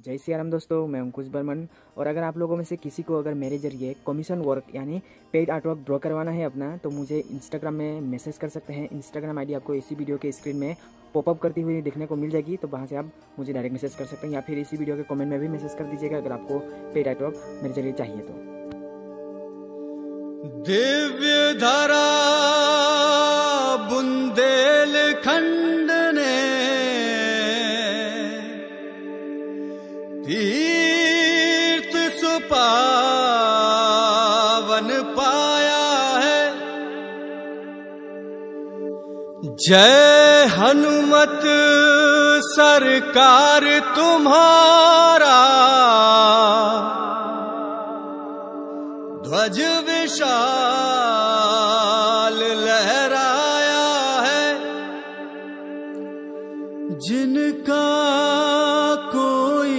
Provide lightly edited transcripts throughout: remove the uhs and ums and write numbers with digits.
जय श्री राम दोस्तों, मैं अंकुश बर्मन। और अगर आप लोगों में से किसी को अगर मेरे जरिए कमीशन वर्क यानी पेड आर्टवर्क ड्रॉ करवाना है अपना, तो मुझे इंस्टाग्राम में मैसेज कर सकते हैं। इंस्टाग्राम आईडी आपको इसी वीडियो के स्क्रीन में पॉपअप करती हुई देखने को मिल जाएगी, तो वहाँ से आप मुझे डायरेक्ट मैसेज कर सकते हैं, या फिर इसी वीडियो के कमेंट में भी मैसेज कर दीजिएगा अगर आपको पेड आर्टवर्क मेरे जरिए चाहिए तो। दिव्य धरा बुंदेलखंड ने तीर्थ सुपावन पाया है। जय हनुमत सरकार तुम्हारा, ध्वज विशाल लहराया है। जिनका कोई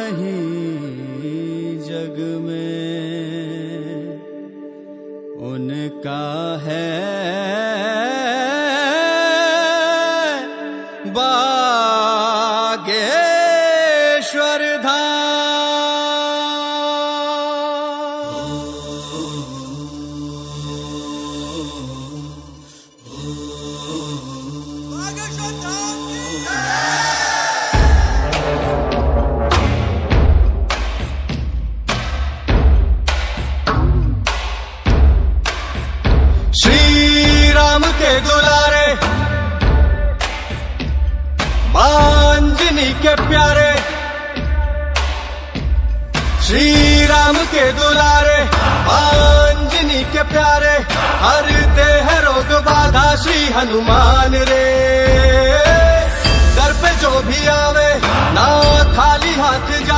नहीं जग में, उनका है बागेश्वर धाम। श्री राम के दुलारे, अंजनी के प्यारे, श्री राम के दुलारे, अंजनी के प्यारे, हरते हैं रोग बाधा श्री हनुमान रे। दर पे जो भी आवे ना खाली हाथ